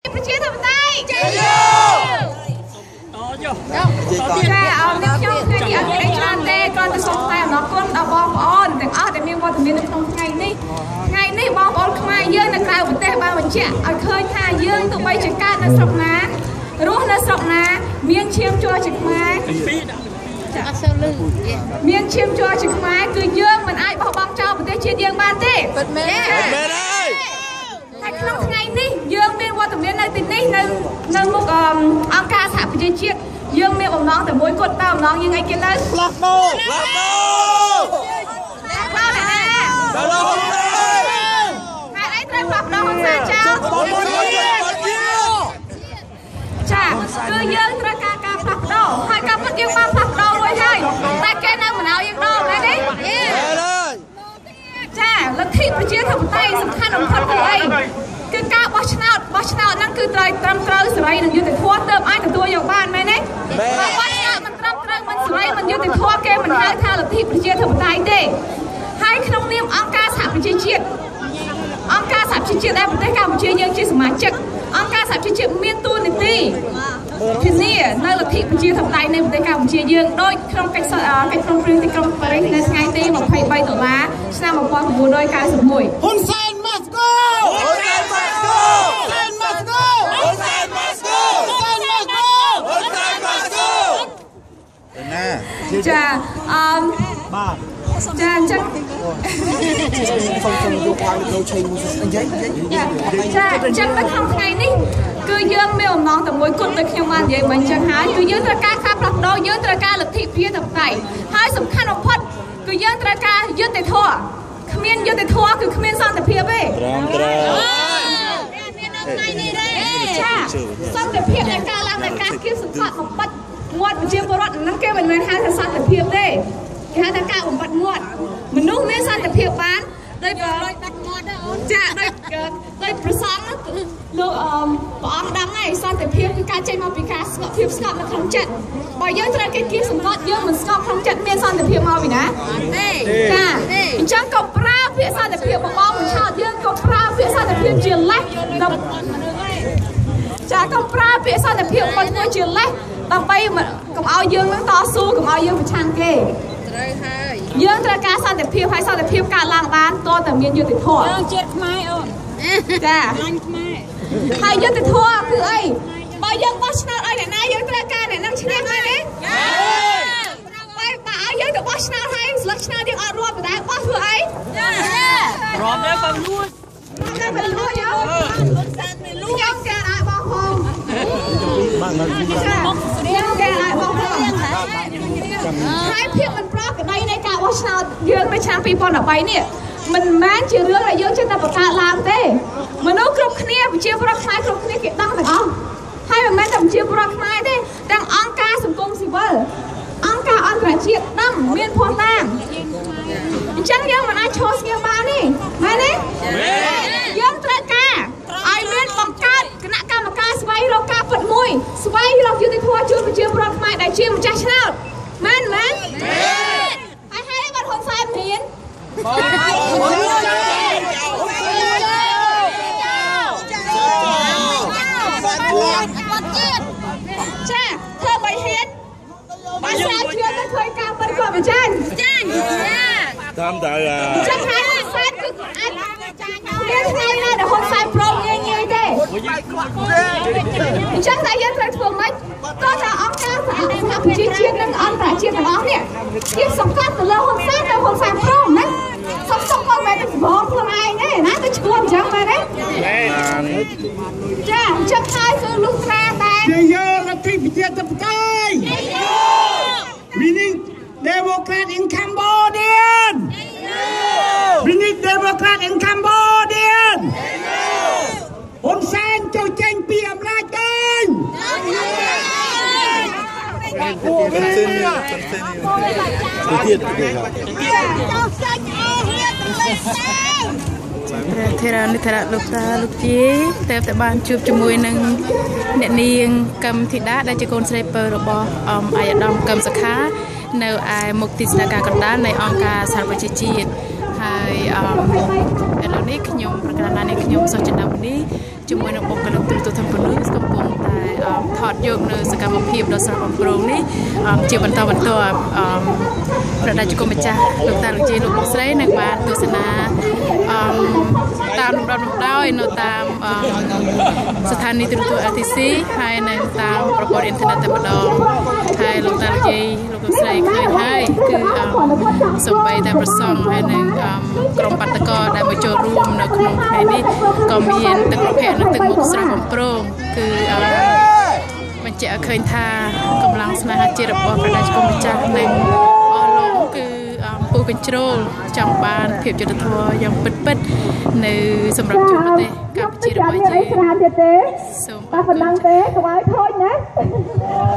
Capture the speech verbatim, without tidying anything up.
ប្រជាធិបតេយ្យចាចាអរអ្នកខ្ញុំឃើញអត់មានច្រើនទេគ្រាន់តែសូមថ្លែងអំណរគុណដល់បងប្អូនទាំងអស់ដែលមានវត្តមាននៅក្នុងថ្ងៃនេះថ្ងៃនេះបងប្អូនខ្មែរយើងនៅក្រៅប្រទេសបានបញ្ជាក់ឲ្យឃើញថាយើងទោះបីជាកើតនៅស្រុកណារស់នៅស្រុកណាមានឈាមជ័រជាខ្មែរអត់សូវលឺមានឈាមជ័រជាខ្មែរគឺយើងមិនអាចបោះបង់ចោលប្រទេសជាតិយើងបានទេពិតមែនពិតមែនហើយតែក្នុងថ្ងៃនេះយើងមានវត្តមាននៅទីនេះនៅនៅមុខអង្គការសហប្រជាជាតិយើងមានបំណងតែមួយគត់តើបំណងយើងអីគេទៅផ្លាស់ដូរផ្លាស់ដូរដល់ណាដល់ដល់ហើយអីត្រូវផ្លាស់ដូរហ្នឹងចោលចាគឺយើងត្រូវការការផ្លាស់ប្ដូរហើយការពិតយើងបានផ្លាស់ប្ដូររួចហើយតែគេនៅមិនឲ្យយើងដូរមែនទេចាលទ្ធិប្រជាធិបតេយ្យសំខាន់បំផុតគឺអីគឺការបោះឆ្នោតបោះឆ្នោតហ្នឹងគឺត្រូវត្រឹមត្រូវសេរីនិងយុត្តិធម៌ទើបអាចទទួលយកបានមែនទេបើបោះឆ្នោតមិនត្រឹមត្រូវមិនសេរីមិនយុត្តិធម៌គេមិនហៅថាលទ្ធិប្រជាធិបតេយ្យទេហើយក្នុងនាមអង្គការសហប្រជាជាតិអង្គការសហប្រជាជាតិដែលប្រទេសកម្ពុជាយើងជាសមាជិកអង្គការសហប្រជាជាតិមានតួនាទីធានានៅលទ្ធិប្រជាធិបតេយ្យនៃប្រទេសកម្ពុជាយើងដោយក្នុងកិច្ចកិច្ចព្រមព្រៀងទីក្រុងប៉ារីសនៅថ្ងៃទីยี่สิบสามដុល្លារឆ្នាំnineteen ninety-oneហ៊ុនសែន must go ហ៊ុនសែន must go ហ៊ុនសែន must go ហ៊ុនសែន must go ហ៊ុនសែន must go ហ៊ុនសែន must go ណាចាអឺបាទចាអញ្ចឹងសូមសូមយកឡើងទៅឆេងនិយាយចាអញ្ចឹងនៅក្នុងថ្ងៃនេះគឺយើងមានអំណងតែមួយគត់ដូចខ្ញុំបាននិយាយមិនអញ្ចឹងហើយគឺយើងត្រូវការការផ្លាស់ប្ដូរយើងត្រូវការលទ្ធិប្រជាធិបតេយ្យហើយសំខាន់បំផុតគឺយើងត្រូវការយុត្តិធម៌គ្មានយុត្តិធម៌គឺគ្មានសន្តិភាពទេត្រង់ត្រូវមាននៅថ្ងៃនេះទេចាសន្តិភាពនៃការឡើងនៃការគៀបសង្កត់បំបត្តិមាត់ប្រជាពលរដ្ឋហ្នឹងគេមិនមែនហៅថាសន្តិភាពទេគេហៅថាការបំបត្តិមាត់មនុស្សមានសន្តិភាពបានដោយដោយបាត់មាត់ដែរអូនចាដោយដោយប្រសងលោកអឺព្រះអង្គដឹងហើយសន្តិភាពគឺការចេញមកពីការស្ងប់ភាពស្ងប់នៅក្នុងចិត្តបើយើងត្រូវគេគៀបសង្កត់យើងមិនស្ងប់ក្នុងចិត្តមានសន្តិភាពមកពីណាទេចាអញ្ចឹងក៏ប្រើពាក្យសន្តិភាពបបងបញ្ឆោតយើងក៏ប្រើពាក្យសន្តិភាពជាលេសចាក៏ប្រើពាក្យសន្តិភាពមួយមួយជាលេសដើម្បីកុំឲ្យយើងនឹងតស៊ូកុំឲ្យយើងប្រឆាំងគេត្រូវហើយយើងត្រូវការសន្តិភាពហើយសន្តិភាពកើតឡើងបានតើតែមានយុត្តិធម៌យើងជាតិខ្មែរអូនចាឡាញ់ខ្មែរហើយយុត្តិធម៌គឺអីបើយើងបោះឆ្នោតឲ្យអ្នកណាយើងត្រូវការអ្នកនឹងឈ្នះហើយទេចាបើបើឲ្យយើងទៅបោះឆ្នោតហើយស្លឹកឆ្នោតយើងអត់រាប់ដដែលបោះធ្វើអីចារាប់ដែរបើលួចតែបើលួចយោខ្ញុំគេឲ្យបោះផងបាទខ្ញុំគេឲ្យបោះផងហើយភាពមិនប្រក្រតីនៃការបោះឆ្នោតយើងនៅឆ្នាំtwo thousand thirteenនេះមិនមែនជារឿងដែលយើងចេះតែបង្កើតឡើងទេមនុស្សគ្រប់គ្នាប្រជាពលរដ្ឋខ្មែរគ្រប់គ្នាគេដឹងទាំងអស់ហើយមិនមែនតែប្រជាពលរដ្ឋខ្មែរទេទាំងអង្គការសង្គមស៊ីវិលអង្គការអន្តរជាតិដឹងមានភ័ស្តុតាងអញ្ចឹងយើងមិនអាចឈរស្ងៀមបានទេមែនទេយើងត្រូវការឲ្យមានបង្កើតគណៈកម្មការស្វែងរកការពិតមួយស្វែងរកយុត្តិធម៌ជូនប្រជាពលរដ្ឋខ្មែរដែលជាម្ចាស់ឆ្នោតមែនមែនហើយហើយបាត់ហ៊ុនសែនមានចាធ្វើបីហ៊ានបើស្រាវជ្រាវទៅឃើញការពិតគាត់មិនចាញ់ចាញ់តាមតើចាញ់ហើយហ៊ុនសែនគឺអាចមានថ្ងៃណាដែលហ៊ុនសែនប្រមងាយងាយទេអញ្ចឹងតែយើងត្រូវធ្វើម៉េចតើថាអង្គការសហប្រជាជាតិនិងអន្តរជាតិទាំងអស់នេះគេសង្កត់ទៅលើហ៊ុនសែនតែហ៊ុនសែនព្រមណាសុំសុំគាត់មិនទៅប្រហោខ្លួនឯងទេណាទៅឈួនអញ្ចឹងមែនទេចាអញ្ចឹងហើយគឺលុះត្រាតែជាយកលទ្ធិប្រជាធិបតេយ្យ We need Democrat in Cambodian We need Democrat in Cambodian ហ៊ុនសែនចូលចេញពីអំណាចទៅធារានិធារៈលោកតាលោកជាតែតែបានជួបជាមួយនឹងអ្នកនាងកឹមធីតាដែលជាកូនស្រីពៅរបស់អមអាយដាមកឹមសុខានៅឯមុខទីស្នាក់ការកណ្ដាលនៃអង្គការសហប្រជាជាតិហហើយឥឡូវនេះខ្ញុំប្រកាសណានេះខ្ញុំសូមចំណាំនេះជាមួយនឹងបុគ្គលិកទូរទស្សន៍ពលរដ្ឋកំពុងតែថតយកនៅសកម្មភាពដ៏ស្រស់បំព្រងនេះជាបន្តបន្ទាប់ប្រដាជគុំម្ចាស់លោកតាលោកយាយលោកលោកស្រីនឹងបានទស្សនាតាមលំដាប់លំដោយនៅតាមស្ថានីយទូរទស្សន៍ แอล ที ซี ហើយនៅតាមប្រព័ន្ធអ៊ីនធឺណិតតែម្ដងហើយលោកតាលោកយាយលោកលោកស្រីឃើញហើយគឺសូម្បីតែប្រសង់ហើយនឹងក្រុមបាតកោដែលមកចូលរួមនៅក្នុងថ្ងៃនេះក៏មានទឹកប្រភេទនិងទឹកមុខស្រស់បំព្រងគឺបញ្ជាក់ឲ្យឃើញថាកម្លាំងស្នេហាជាតិរបស់ប្រដាជគុំម្ចាស់និងអស់លោកគឺពូកញ្ជ្រោលចង់បានភាពយុត្តិធម៌យ៉ាងពិតពិតនៅសម្រាប់ជនប្រទេសកម្ពុជារបស់យើងសូមអរគុណទេកុំឲ្យខូចណា